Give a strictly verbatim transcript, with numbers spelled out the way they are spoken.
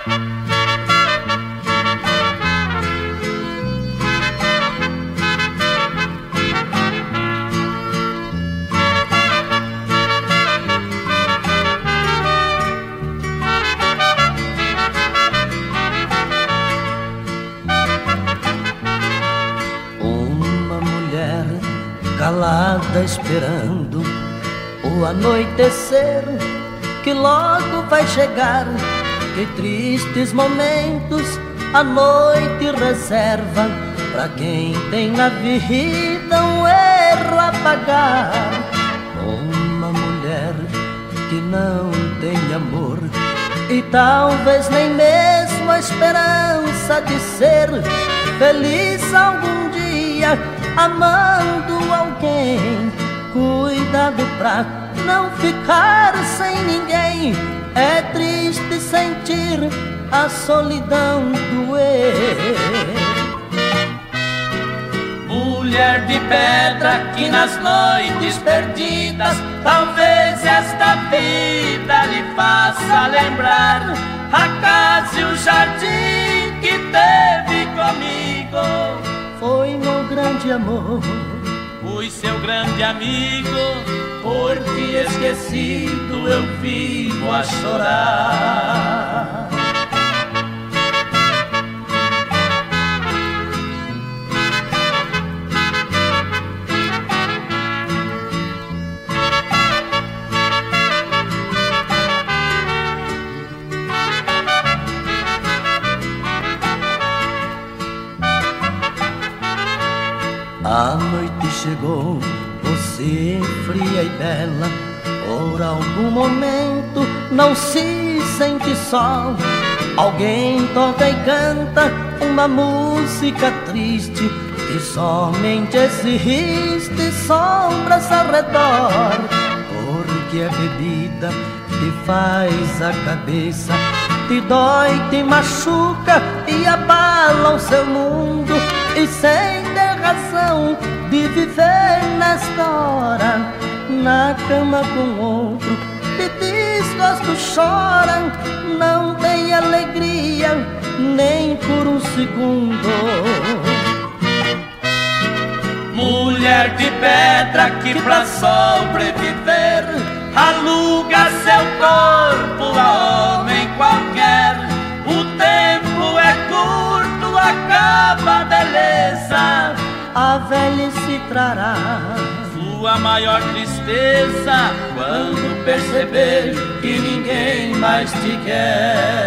Calada esperando o anoitecer que logo vai chegar. Que tristes momentos a noite reserva pra quem tem na vida um erro a pagar. Uma mulher que não tem amor e talvez nem mesmo a esperança de ser feliz algum dia amando alguém. Cuidado pra não ficar sem ninguém. É triste sentir a solidão doer. Mulher de pedra que nas noites perdidas talvez esta vida lhe faça lembrar a casa e o jardim que teve comigo. Foi meu grande amor, fui seu grande amigo, por ti esquecido eu vivo a chorar. A noite chegou, você fria e bela. Por algum momento não se sente só. Alguém toca e canta uma música triste e somente existe sombras ao redor. Porque a bebida te faz a cabeça, te dói, te machuca e abala o seu mundo. E sem ter razão de viver nesta hora, na cama com outro, de desgosto chora. Não tem alegria nem por um segundo. Mulher de pedra que pra sobreviver aluga seu corpo a homem qualquer. O tempo é curto, acaba a beleza, a velhice trará sua maior tristeza quando perceber que ninguém mais te quer.